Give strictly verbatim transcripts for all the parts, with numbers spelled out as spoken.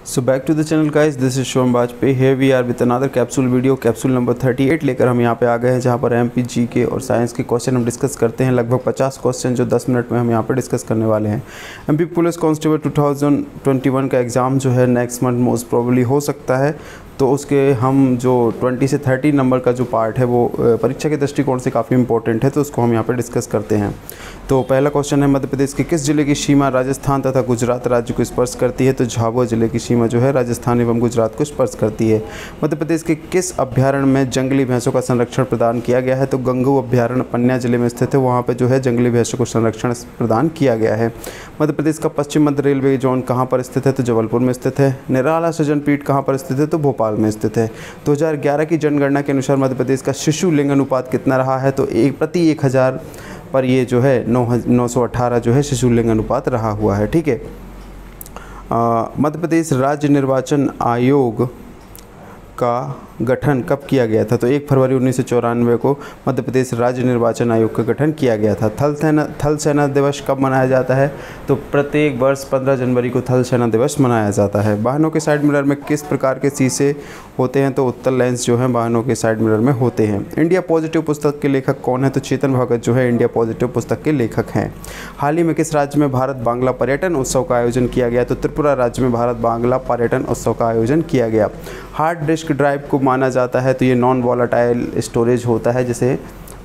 So back to the channel guys, this is Shivam Vajpayee. Here we are with another capsule video, capsule number अड़तीस लेकर हम यहाँ पे आ गए हैं, जहाँ पर एमपी जीके और साइंस के क्वेश्चन हम डिस्कस करते हैं। लगभग पचास क्वेश्चन जो दस मिनट में हम यहाँ पे डिस्कस करने वाले हैं। एमपी पुलिस कांस्टेबल दो हज़ार इक्कीस का एग्ज़ाम जो है नेक्स्ट मंथ मोस्ट प्रोबेबली हो सकता है, तो उसके हम जो बीस से तीस नंबर का जो पार्ट है वो परीक्षा के दृष्टिकोण से काफ़ी इंपॉर्टेंट है, तो उसको हम यहाँ पे डिस्कस करते हैं। तो पहला क्वेश्चन है, मध्य प्रदेश के किस जिले की सीमा राजस्थान तथा गुजरात राज्य को स्पर्श करती है? तो झाबुआ जिले की सीमा जो है राजस्थान एवं गुजरात को स्पर्श करती है। मध्य प्रदेश के किस अभ्यारण्य में जंगली भैंसों का संरक्षण प्रदान किया गया है? तो गंगू अभ्यारण्य पन्ना जिले में स्थित है, वहाँ पर जो है जंगली भैंसों को संरक्षण प्रदान किया गया है। मध्य प्रदेश का पश्चिम मध्य रेलवे जोन कहाँ पर स्थित है? तो जबलपुर में स्थित है। निराला सृजन पीठ कहाँ पर स्थित है? तो भोपाल में स्थित है। दो हज़ार ग्यारह की जनगणना के अनुसार मध्य प्रदेश का शिशु लिंग अनुपात कितना रहा है? तो एक प्रति एक हज़ार पर ये जो है नौ नौ सौ अठारह जो है शिशु लिंग अनुपात रहा हुआ है। ठीक है। मध्य प्रदेश राज्य निर्वाचन आयोग का गठन कब किया गया था? तो एक फरवरी उन्नीस सौ चौरानवे को मध्य प्रदेश राज्य निर्वाचन आयोग का गठन किया गया था। थल सेना थल सेना दिवस कब मनाया जाता है? तो प्रत्येक वर्ष पंद्रह जनवरी को थल सेना दिवस मनाया जाता है। वाहनों के साइड मिरर में किस प्रकार के शीशे होते हैं? तो उत्तल लेंस जो है वाहनों के साइड मिरर में होते हैं। इंडिया पॉजिटिव पुस्तक के लेखक कौन है? तो चेतन भगत जो है इंडिया पॉजिटिव पुस्तक के लेखक हैं। हाल ही में किस राज्य में भारत बांग्ला पर्यटन उत्सव का आयोजन किया गया? तो त्रिपुरा राज्य में भारत बांग्ला पर्यटन उत्सव का आयोजन किया गया। हार्ड डिस्क ड्राइव को माना जाता है तो ये नॉन वॉलेटाइल स्टोरेज होता है, जैसे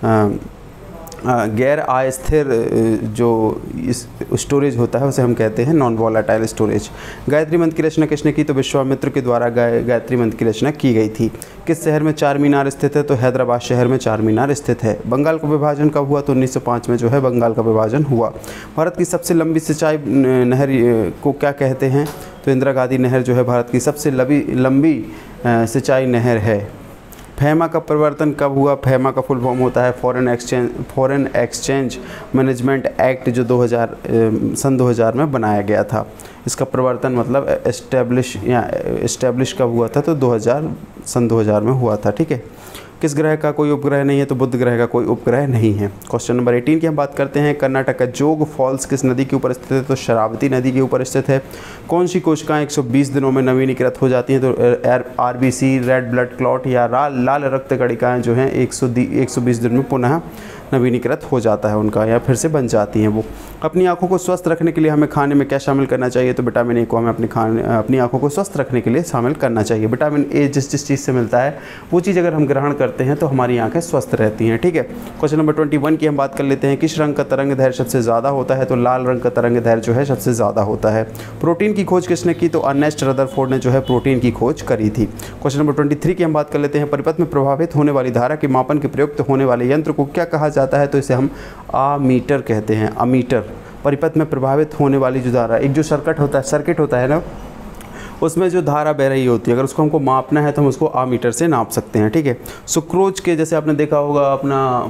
गैर अस्थिर जो इस स्टोरेज होता है उसे हम कहते हैं नॉन वॉलेटाइल स्टोरेज। गायत्री मंत्र की रचना किसने की? तो विश्वामित्र के द्वारा गायत्री मंत्र की रचना की गई थी। किस शहर में चार मीनार स्थित है? तो हैदराबाद शहर में चार मीनार स्थित है। बंगाल का विभाजन कब हुआ? तो उन्नीस सौ पाँच में जो है बंगाल का विभाजन हुआ। भारत की सबसे लंबी सिंचाई नहर को क्या कहते हैं? तो इंदिरा गांधी नहर जो है भारत की सबसे लंबी लंबी सिंचाई नहर है। फेमा का प्रवर्तन कब हुआ? फेमा का फुल फॉर्म होता है foreign exchange foreign exchange management act, जो दो हज़ार सन दो हज़ार में बनाया गया था। इसका प्रवर्तन मतलब एस्टेब्लिश या इस्टेब्लिश कब हुआ था? तो दो हज़ार सन दो हज़ार में हुआ था। ठीक है। किस ग्रह का कोई उपग्रह नहीं है? तो बुध ग्रह का कोई उपग्रह नहीं है। क्वेश्चन नंबर अठारह की हम बात करते हैं। कर्नाटक का जोग फॉल्स किस नदी के ऊपर स्थित है? तो शरावती नदी के ऊपर स्थित है। कौन सी कोशिकाएं एक सौ बीस दिनों में नवीनीकृत हो जाती हैं? तो आरबीसी, रेड ब्लड क्लॉट या लाल लाल रक्त कणिकाएं जो हैं एक सौ बीस दिन में पुनः नवीनीकृत हो जाता है उनका, या फिर से बन जाती हैं वो। अपनी आंखों को स्वस्थ रखने के लिए हमें खाने में क्या शामिल करना चाहिए? तो विटामिन ए को हमें अपनी खाने अपनी आंखों को स्वस्थ रखने के लिए शामिल करना चाहिए। विटामिन ए जिस जिस चीज़ से मिलता है वो चीज़ अगर हम ग्रहण करते हैं तो हमारी आंखें स्वस्थ रहती हैं। ठीक है। क्वेश्चन नंबर इक्कीस की हम बात कर लेते हैं। किस रंग का तरंग दैर्घ्य सबसे ज़्यादा होता है? तो लाल रंग का तरंग दैर्घ्य जो है सबसे ज़्यादा होता है। प्रोटीन की खोज किसने की? तो अर्नेस्ट रदरफोर्ड ने जो है प्रोटीन की खोज करी थी। क्वेश्चन नंबर तेईस की हम बात कर लेते हैं। परिपथ में प्रभावित होने वाली धारा के मापन के प्रयुक्त होने वाले यंत्र को क्या कहा जाता है? तो इसे हम अमीटर कहते हैं। अमीटर। परिपथ में प्रभावित होने वाली जो धारा, एक जो सर्किट होता है सर्किट होता है ना, उसमें जो धारा बह रही होती है, अगर उसको हमको मापना है तो हम उसको अमीटर से नाप सकते हैं। ठीक है। सुक्रोज के जैसे आपने देखा होगा, अपना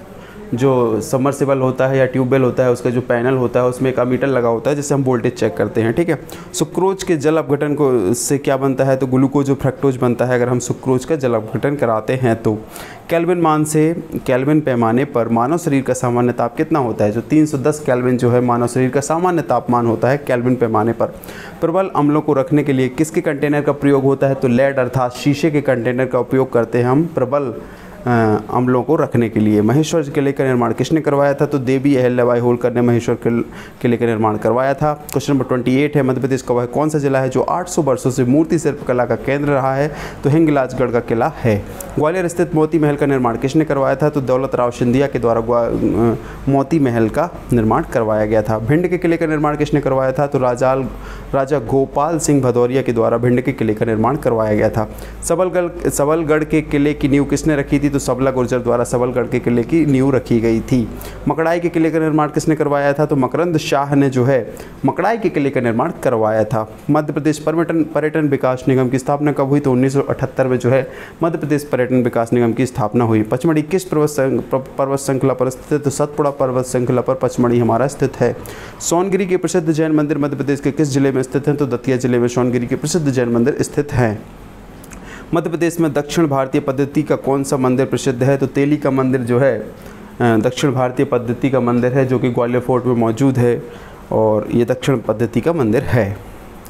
जो सबमर्सिबल होता है या ट्यूबवेल होता है, उसका जो पैनल होता है उसमें एक अमीटर लगा होता है जिससे हम वोल्टेज चेक करते हैं। ठीक है। सुक्रोज के जल अपघटन को से क्या बनता है? तो ग्लूकोज और फ्रक्टोज बनता है अगर हम सुक्रोज का जल अपघटन कराते हैं तो। केल्विन मान से केल्विन पैमाने पर मानव शरीर का सामान्य ताप कितना होता है? जो तीन सौ दस केल्विन जो है मानव शरीर का सामान्य तापमान होता है केल्विन पैमाने पर। प्रबल अम्लों को रखने के लिए किसके कंटेनर का प्रयोग होता है? तो लेड अर्थात शीशे के कंटेनर का उपयोग करते हैं हम प्रबल अम्लों को रखने के लिए। महेश्वर किले का निर्माण किसने करवाया था? तो देवी अहिल्याबाई होलकर ने महेश्वर किले का निर्माण करवाया था। क्वेश्चन नंबर अट्ठाईस है। मध्य प्रदेश का वह कौन सा जिला है जो आठ सौ वर्षों से मूर्ति शिल्प कला का केंद्र रहा है? तो हिंगलाजगढ़ का किला है। ग्वालियर स्थित मोती महल का निर्माण किसने करवाया था? तो दौलत राव सिंधिया के द्वारा मोती महल का निर्माण करवाया गया था। भिंड के किले का निर्माण किसने करवाया था? तो राजाल राजा गोपाल सिंह भदौरिया के द्वारा भिंड के किले का निर्माण करवाया गया था। सबलगढ़ सबलगढ़ के किले की नींव किसने रखी थी? तो सबला गुर्जर द्वारा सबलगढ़ के किले की नींव रखी गई थी। मकड़ाई के किले का निर्माण किसने करवाया था? तो मकरंद शाह ने जो है मकड़ाई के किले का निर्माण करवाया था। मध्य प्रदेश पर्यटन पर्यटन विकास निगम की स्थापना कब हुई? तो उन्नीस सौ अठहत्तर में जो है मध्य प्रदेश पर्यटन विकास निगम की स्थापना हुई। पचमढ़ी किस पर्वत पर्वत श्रृंखला पर स्थित है? तो सतपुड़ा पर्वत श्रृंखला पर पचमढ़ी हमारा स्थित है। सोनगिरी के प्रसिद्ध जैन मंदिर मध्य प्रदेश के किस जिले में स्थित हैं? तो दतिया जिले में सोनगिरी के प्रसिद्ध जैन मंदिर स्थित हैं। मध्य प्रदेश में दक्षिण भारतीय पद्धति का कौन सा मंदिर प्रसिद्ध है? तो तेली का मंदिर जो है दक्षिण भारतीय पद्धति का मंदिर है, जो कि ग्वालियर फोर्ट में मौजूद है, और ये दक्षिण पद्धति का मंदिर है।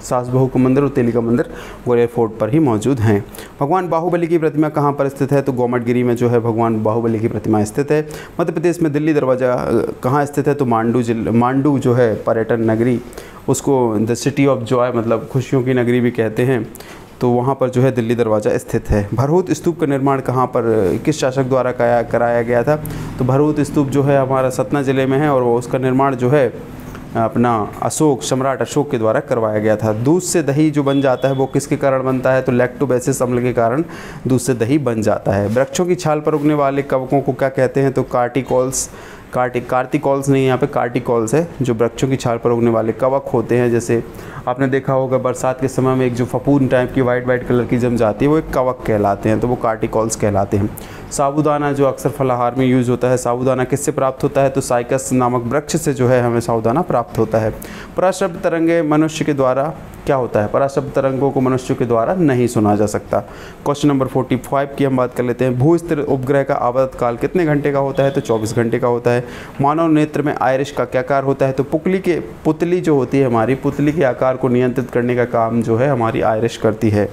सास बहू का मंदिर और तेली का मंदिर ग्वालियर फोर्ट पर ही मौजूद हैं। भगवान बाहुबली की प्रतिमा कहाँ पर स्थित है? तो गोमटगिरी में जो है भगवान बाहुबली की प्रतिमा स्थित है। मध्य प्रदेश में दिल्ली दरवाज़ा कहाँ स्थित है? तो मांडू जिले मांडू जो है पर्यटन नगरी, उसको द सिटी ऑफ जॉय मतलब खुशियों की नगरी भी कहते हैं, तो वहाँ पर जो है दिल्ली दरवाज़ा स्थित है। भरहुत स्तूप का निर्माण कहाँ पर किस शासक द्वारा कराया गया था? तो भरहुत स्तूप जो है हमारा सतना ज़िले में है और उसका निर्माण जो है अपना अशोक सम्राट अशोक के द्वारा करवाया गया था। दूध से दही जो बन जाता है वो किसके कारण बनता है? तो लैक्टोबैसिलस अम्ल के कारण दूध से दही बन जाता है। वृक्षों की छाल पर उगने वाले कवकों को क्या कहते हैं? तो कार्टिकॉल्स कार्टि कार्टिकॉल्स नहीं, यहाँ पे कार्टिकॉल्स है। जो वृक्षों की छाल पर उगने वाले कवक होते हैं, जैसे आपने देखा होगा बरसात के समय में एक जो फपून टाइप की वाइट वाइट कलर की जम जाती है वो एक कवक कहलाते हैं, तो वो कार्टिकॉल्स कहलाते हैं। साबूदाना जो अक्सर फलाहार में यूज़ होता है, साबूदाना किससे प्राप्त होता है? तो साइकस नामक वृक्ष से जो है हमें साबूदाना प्राप्त होता है। पराशब्द तरंगे मनुष्य के द्वारा क्या होता है? पराशब्द तरंगों को मनुष्य के द्वारा नहीं सुना जा सकता। क्वेश्चन नंबर पैंतालीस की हम बात कर लेते हैं। भू स्थिर उपग्रह का आवर्त काल कितने घंटे का होता है? तो चौबीस घंटे का होता है। मानव नेत्र में आयरिश का क्या कार्य होता है? तो पुतली के पुतली जो होती है हमारी पुतली के आकार को नियंत्रित करने का काम जो है हमारी आयरिश करती है।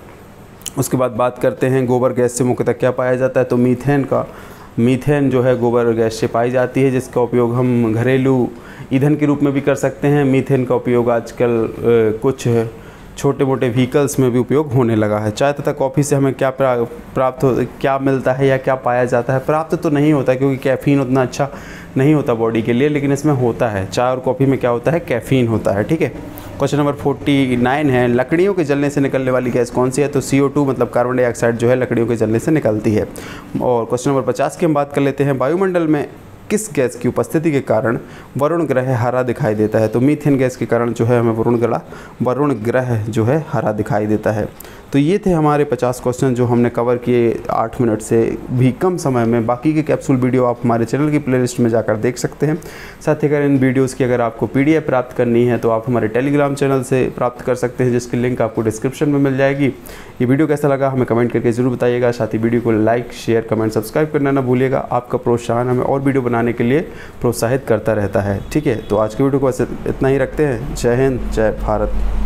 उसके बाद बात करते हैं गोबर गैस से मुख्यतः क्या पाया जाता है? तो मीथेन का मीथेन जो है गोबर गैस से पाई जाती है, जिसका उपयोग हम घरेलू ईंधन के रूप में भी कर सकते हैं। मीथेन का उपयोग आजकल कुछ छोटे मोटे व्हीकल्स में भी उपयोग होने लगा है। चाय तथा कॉफ़ी से हमें क्या प्राप्त हो क्या मिलता है या क्या पाया जाता है? प्राप्त तो नहीं होता क्योंकि कैफ़ीन उतना अच्छा नहीं होता बॉडी के लिए, लेकिन इसमें होता है। चाय और कॉफ़ी में क्या होता है? कैफ़ीन होता है। ठीक है। क्वेश्चन नंबर उनचास है, लकड़ियों के जलने से निकलने वाली गैस कौन सी है? तो सी ओ टू मतलब कार्बन डाइऑक्साइड जो है लकड़ियों के जलने से निकलती है। और क्वेश्चन नंबर पचास की हम बात कर लेते हैं। वायुमंडल में किस गैस की उपस्थिति के कारण वरुण ग्रह हरा दिखाई देता है? तो मीथेन गैस के कारण जो है हमें वरुण ग्रह वरुण ग्रह जो है हरा दिखाई देता है। तो ये थे हमारे पचास क्वेश्चन जो हमने कवर किए आठ मिनट से भी कम समय में। बाकी के कैप्सूल वीडियो आप हमारे चैनल की प्लेलिस्ट में जाकर देख सकते हैं। साथ ही अगर इन वीडियोस की अगर आपको पीडीएफ प्राप्त करनी है तो आप हमारे टेलीग्राम चैनल से प्राप्त कर सकते हैं, जिसकी लिंक आपको डिस्क्रिप्शन में मिल जाएगी। ये वीडियो कैसा लगा हमें कमेंट करके ज़रूर बताइएगा। साथ ही वीडियो को लाइक शेयर कमेंट सब्सक्राइब करना ना भूलिएगा। आपका प्रोत्साहन हमें और वीडियो बनाने के लिए प्रोत्साहित करता रहता है। ठीक है, तो आज की वीडियो को वैसे इतना ही रखते हैं। जय हिंद, जय भारत।